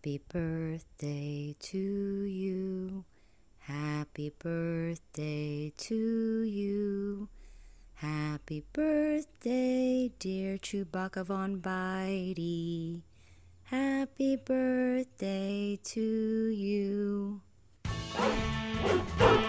Happy birthday to you. Happy birthday to you. Happy birthday, dear Chewbacca von Bitey. Happy birthday to you.